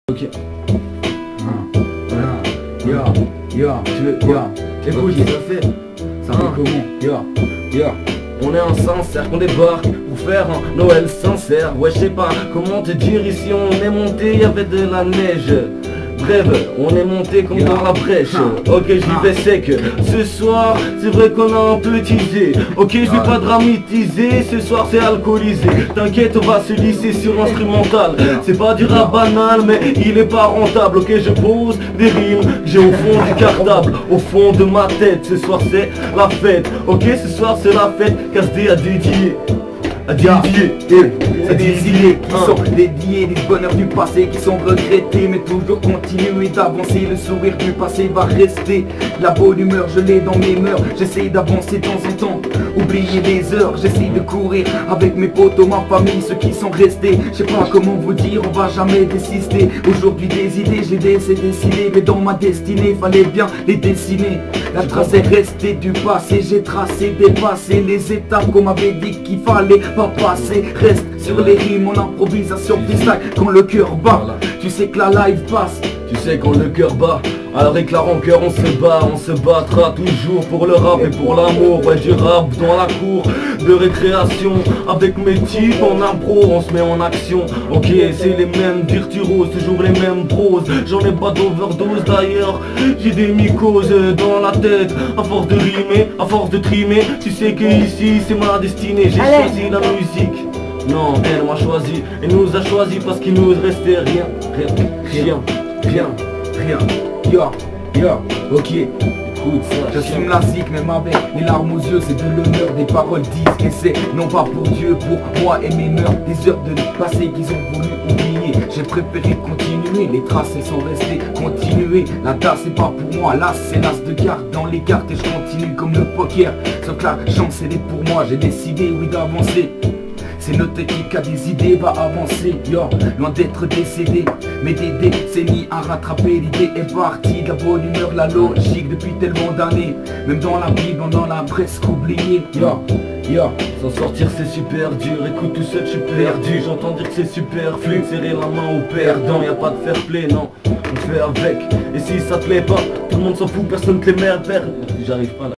Ok. Écoute, ça fait comment? On est en sincère qu'on débarque pour faire un Noël sincère. Ouais, je sais pas comment te dire, ici on est monté, y avait de la neige. Bref, on est monté comme dans la brèche. Ok, j'y vais sec. Ce soir, c'est vrai qu'on a un peu teasé. Ok, je vais pas dramatiser. Ce soir, c'est alcoolisé. T'inquiète, on va se lisser sur l'instrumental. C'est pas du rap banal, mais il est pas rentable. Ok, je pose des rimes que j'ai au fond du cartable, au fond de ma tête. Ce soir, c'est la fête. Ok, ce soir, c'est la fête. KSD a dédié. C'est des idées qui sont dédiées, des bonheurs du passé qui sont regrettés, mais toujours continuer d'avancer. Le sourire du passé va rester. La bonne humeur, je l'ai dans mes mœurs. J'essaye d'avancer de temps en temps, oublier les heures. J'essaye de courir avec mes potos, ma famille, ceux qui sont restés. Je sais pas comment vous dire, on va jamais désister. Aujourd'hui des idées, je les ai dessinées, mais dans ma destinée, fallait bien les dessiner. La trace est restée du passé, j'ai tracé, dépassé les étapes qu'on m'avait dit qu'il fallait pas passer. Reste sur les rimes, en improvisation freestyle. Quand le cœur bat, tu sais que la live passe. Tu sais quand le cœur bat, alors avec la rancœur on se battra toujours pour le rap et pour l'amour. Ouais, je rappe dans la cour de récréation avec mes types en impro, on se met en action. Ok, c'est les mêmes virtuoses, toujours les mêmes proses. J'en ai pas d'overdose d'ailleurs, j'ai des mycoses dans la tête. À force de rimer, à force de trimer, tu sais que ici c'est ma destinée. J'ai choisi la musique. Non, elle m'a choisi, elle nous a choisi parce qu'il nous restait rien. Ok, écoute ça. J'assume la zik, même avec les larmes aux yeux, c'est de l'honneur, des paroles dites. Et c'est non pas pour Dieu, pour moi et mes mœurs. Des heures de passé qu'ils ont voulu oublier. J'ai préféré continuer, les traces elles sont restées. Continuer, la tasse c'est pas pour moi. L'as c'est l'as de cartes dans les cartes et je continue comme le poker. Sauf que la chance elle est pour moi, j'ai décidé oui d'avancer. C'est notre équipe qui a des idées, va avancer, loin d'être décédé. Mais des décennies à rattraper, l'idée est partie. De la bonne humeur, la logique depuis tellement d'années. Même dans la Bible, on en a presque oublié. S'en sortir c'est super dur, écoute tout seul je suis perdu. J'entends dire que c'est superflu de serrer la main au perdant. Y'a pas de fair play, non, on fait avec. Et si ça te plaît pas, tout le monde s'en fout, personne te les met à perdre. J'arrive pas là.